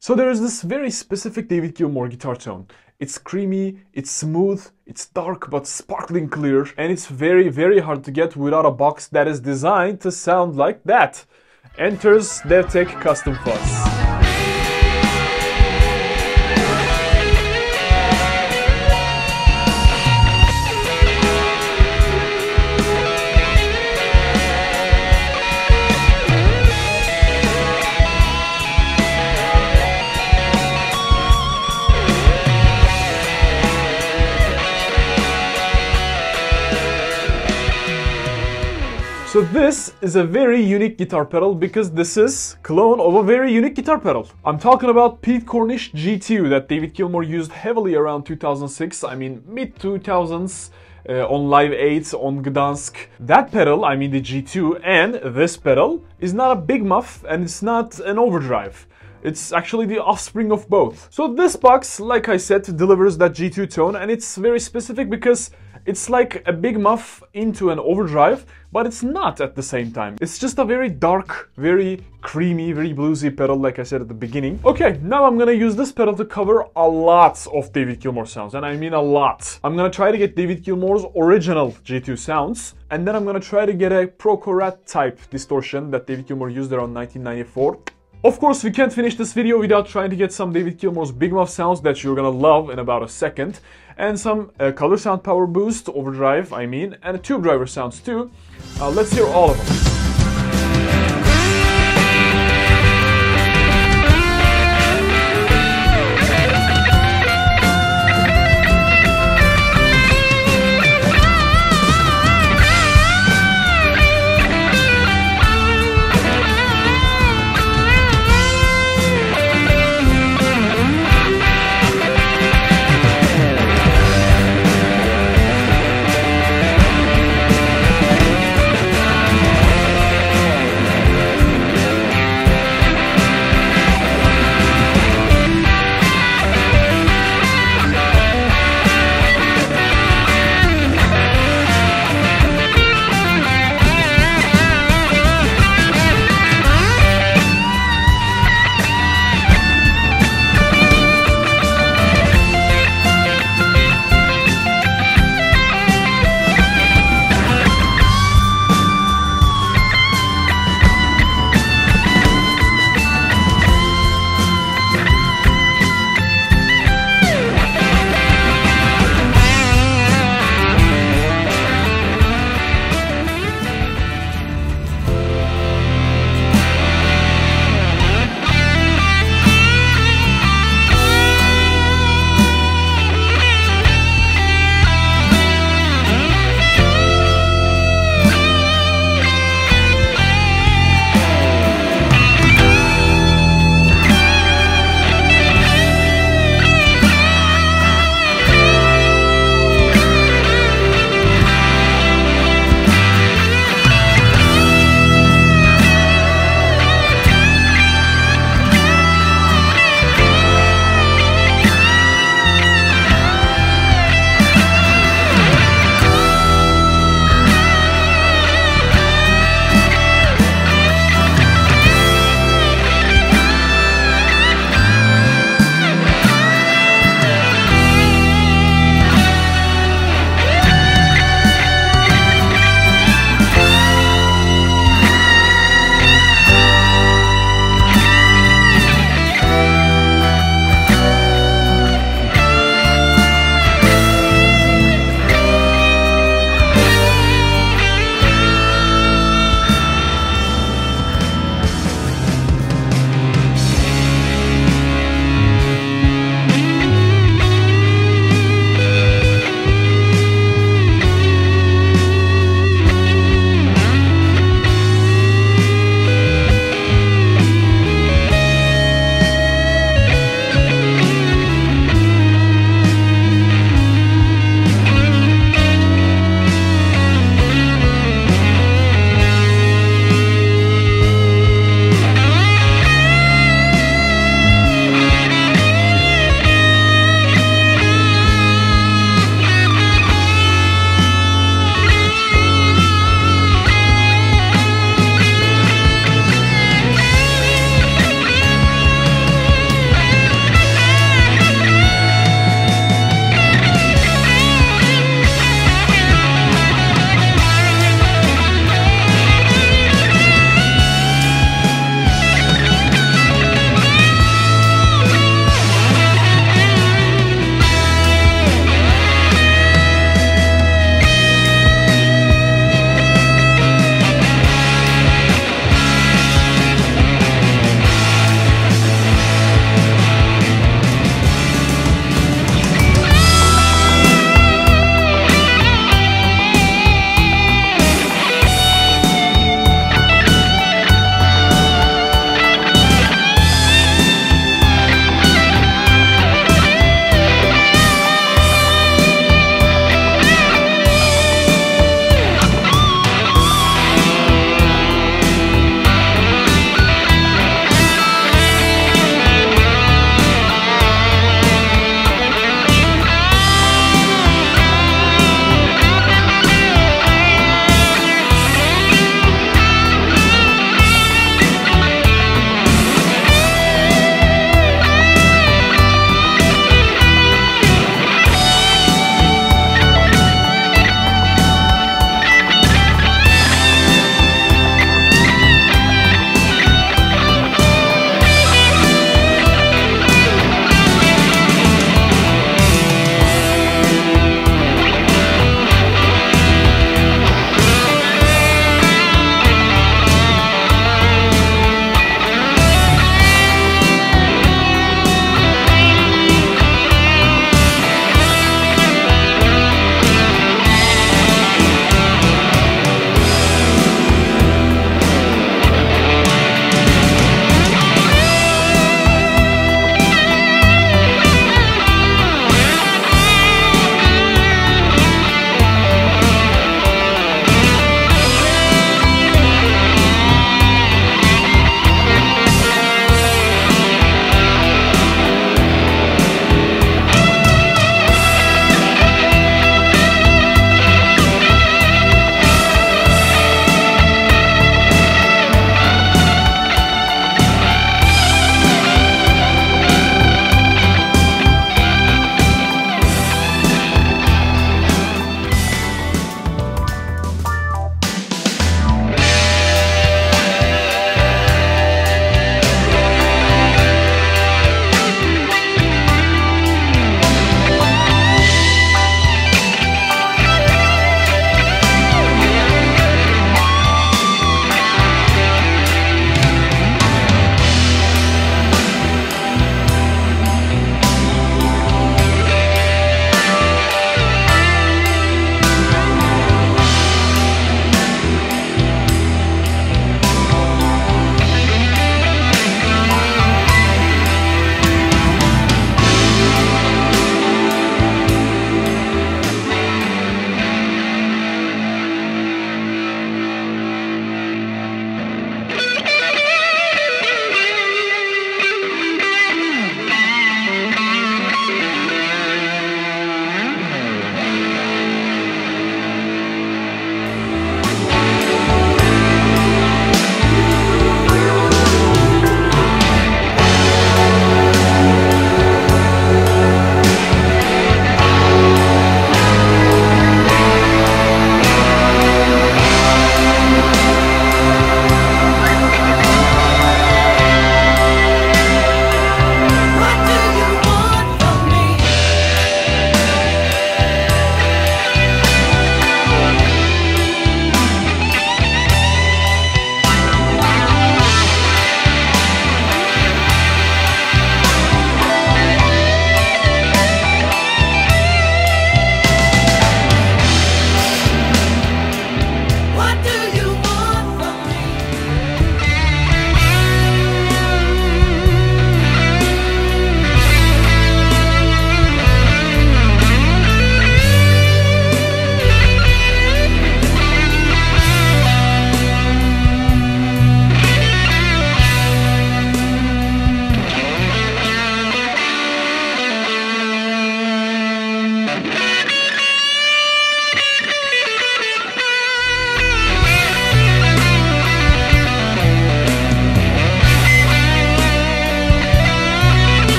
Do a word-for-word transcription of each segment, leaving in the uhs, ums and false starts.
So there is this very specific David Gilmour guitar tone. It's creamy, it's smooth, it's dark but sparkling clear, and it's very very hard to get without a box that is designed to sound like that. Enters DevTech Custom Fuzz. So this is a very unique guitar pedal because this is a clone of a very unique guitar pedal. I'm talking about Pete Cornish G two that David Gilmour used heavily around two thousand six, I mean mid two thousands, uh, on Live eight, on Gdansk. That pedal, I mean the G two, and this pedal is not a big muff and it's not an overdrive. It's actually the offspring of both. So this box, like I said, delivers that G two tone, and it's very specific because it's like a big muff into an overdrive, but it's not at the same time. It's just a very dark, very creamy, very bluesy pedal, like I said at the beginning. Okay, now I'm gonna use this pedal to cover a lot of David Gilmour sounds, and I mean a lot. I'm gonna try to get David Gilmour's original G two sounds, and then I'm gonna try to get a Procorat type distortion that David Gilmour used around nineteen ninety-four. Of course, we can't finish this video without trying to get some David Gilmour's big muff sounds that you're gonna love in about a second, and some uh, color sound power boost, overdrive, I mean, and tube driver sounds too. Uh, let's hear all of them.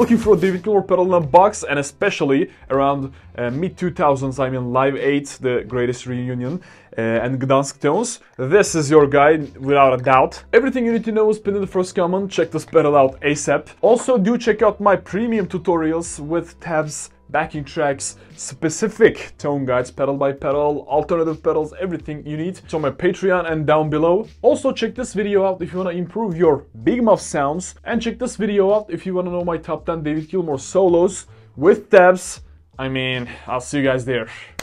looking for a David Gilmour pedal in a box, and especially around uh, mid two thousands, I mean Live eight, the greatest reunion, uh, and Gdansk tones, this is your guy without a doubt. Everything you need to know is pinned in the first comment. Check this pedal out ASAP. Also, do check out my premium tutorials with tabs, backing tracks, specific tone guides, pedal by pedal, alternative pedals, everything you need. It's on my Patreon and down below. Also check this video out if you want to improve your big muff sounds, and check this video out if you want to know my top ten David Gilmour solos with tabs. I mean, I'll see you guys there.